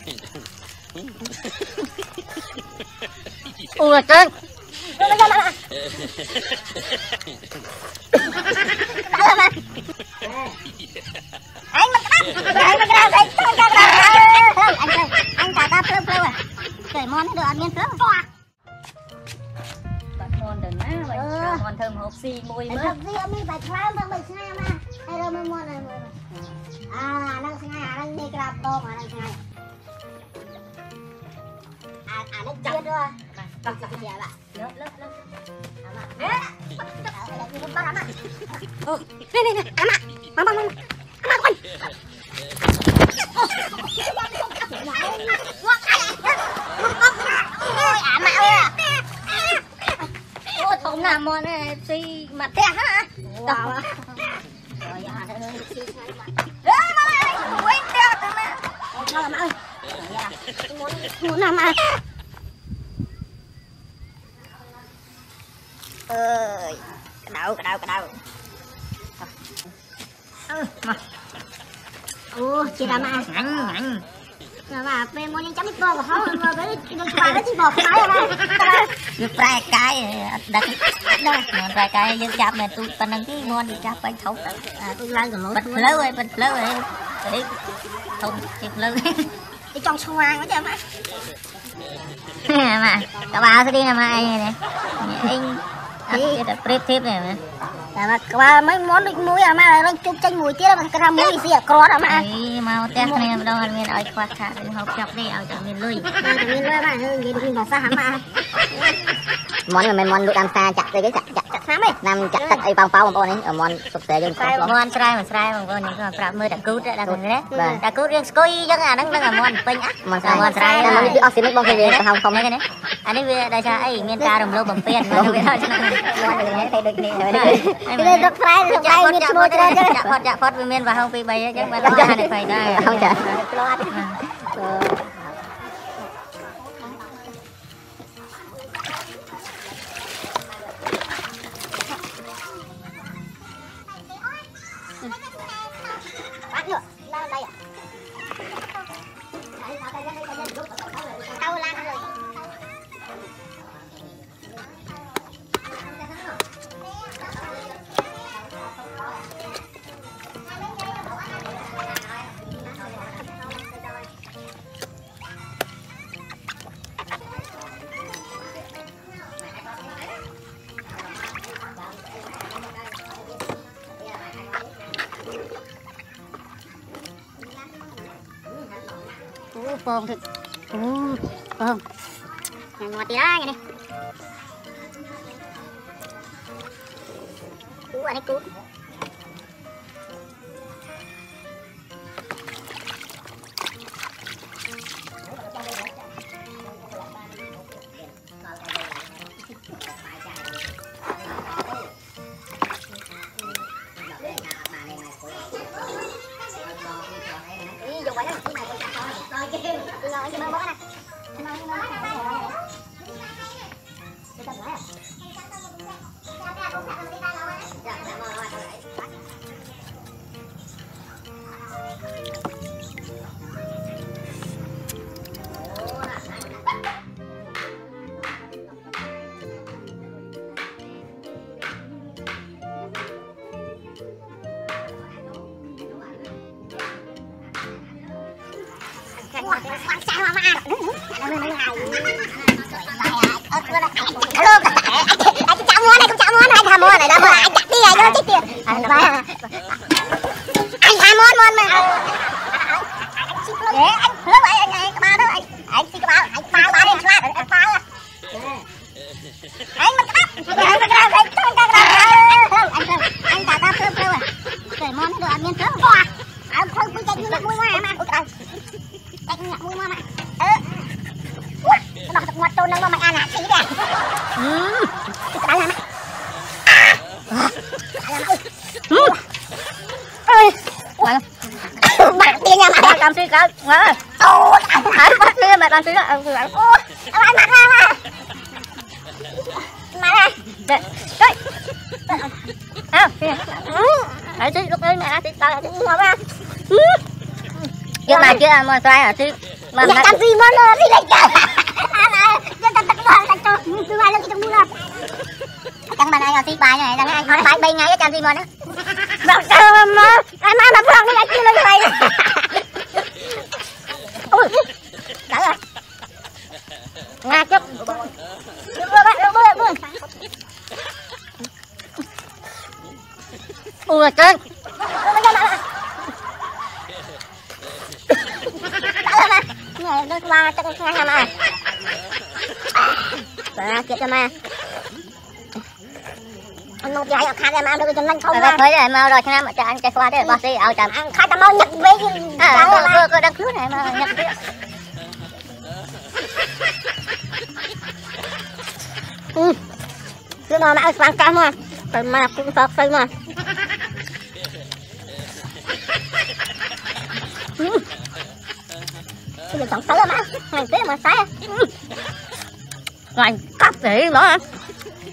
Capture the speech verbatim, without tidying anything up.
Ui trời. Anh mà anh mà ra đây, anh anh cả ta phơ phơ à. Trời món được ăn miên phơ. Bật món đừng á, vậy món thơm hộp xì mùi mỡ. Hộp xì ông đi phải khám thằng bệnh ngay mà. Hay đâu mà món này. À, đang ngay à, đang đi cái to mà đang ngay. À, à nó chết rồi. Vâng, vâng, chị ạ bạn. Lớp, lớp, lớp. Ám ạ. Ê, đây là gì không bắt ám ạ. Ồ, này, này, này, ám ạ. Mang, mang, mang. Ám ạ, quanh. Ôi, ám ạ ơi à. Ôi, không làm món này, xì mặt tẹt hả? Wow. Rồi, à, đây rồi, xì xoay mặt. Ê, mà ơi, quên tẹt rồi mà. Ôi, cho làm ơi. Muốn, muốn làm ạ. Ơi, cái đầu, cái đầu, cái đầu. Ừ, mà. Ủa, chị làm à? Ngắn, ngắn. Rồi mà, bên mua những chấm ít bò của họ, mà với cái bà đó chị bò không nói mà. Được vài cái, đặt, đặt, vài cái dân chạp này, tôi phần năng cái ngon thì chạp anh thấu. À, tôi lan còn lối. Bật lâu rồi, bật lâu rồi. Đấy, không, chịu lâu. Đi trong xoang đó chứ mà. Mà, các bà sẽ đi làm ai này. Anh... Thì là prep tiếp này mà. Mà qua mấy món địch muối à mà nó chụp chanh mùi tiếc mà cái ra muối gì à có đó mà. Ấy mau tiếc này đâu ăn miên ở quạt thả đi học chọc đi ở trong miền lui. Miền lui mà hơn gì đừng vào xa hẳn mà. Món là mấy món đụt ăn xa chặt đây cái chặt chặt chặt xám ấy. Nam chặt chặt ấy bao bao bọn ấy ở món thực tế dân có. Món trai mà trai mà con những cái mưa đã cứu đã còn đấy. Đã cứu riêng skoi chắc là đang đang là món pin á. Món trai món trai là món đi oxy bông cái không không mấy cái đấy. Anh ấy đây sao ấy miên ca đồng lô bằng pen mà biết thôi. Cái này rất phải rất phải miên mua cho đấy. Dạ phật dạ phật với miên và không bị bay chứ mà lo này phải đây không chả. Bắt được, ra đây ạ. Tao lan rồi. Phồng thịt, phồng, ngọt tí đó nghe này, cú anh ấy cú, Quan sao mà ăn. Alo, anh chạm món này, cũng chạm món này, thả món này, đâu anh chặt đi anh nó chết tiệt. Anh thả món món mà. Để anh hứa vậy anh này, ba đó anh, anh xin cái bao, anh phá ba đi, anh phá, anh phá. Anh mà cắt, anh mà cắt, anh cắt, anh cắt, anh anh cả ta phơ phơ à. Trời món nó được ăn miên phơ quá. Anh không cứ chạy nhặt mũi ngoài mà. Chạy nhặt mũi ngoài mà. Ơ. Nó bảo ngọt trôn nó mà ăn à, xí kìa. Ừ. Cái làm á. Ơi. Bạn tiền nhà mà. Làm suy cả. Ngỡ. Ôi, anh bắt đi mẹ làm suy đó. Ôi, anh mặt ra mà. Mà ra. Đây. Đây. À, kìa. Đấy chứ lúc đấy mẹ ăn thì tao là ngọt ra. Nhưng mà chưa ăn món xoay ở chứ mà làm gì mà đi lấy trời cho tao tao tao cho tôi ai lên cái mua đâu chẳng mà ai đi bài này đang ai bài bay ngay cái chăm gì mà đó đâu sao mà ai mà mà phăng nó chưa lên bài ui đỡ rồi nga chút đưa bạn đưa bơi bơi ui trời này nó qua cho cái hai mà à kia cho mà anh mau chạy ở khai ra mà được cho nhanh không ra thấy rồi mau rồi cho mà cho anh chạy qua đấy bác sĩ ở chậm ăn khai tao mau nhặt về à cô cô đang cứu này mà nhặt về ừ cái mà mà sang cam mà từ mà cũng tọt xây mà bây giờ chọn tới mà hàng tí mà sai ngành cắt gì đó